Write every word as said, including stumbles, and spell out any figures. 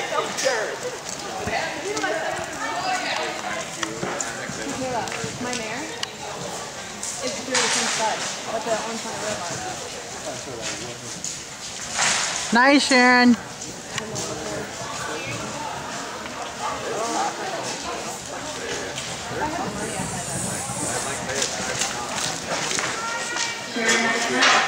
My mare is through the same stud, but the orange one I Nice, Sharon. Sharon,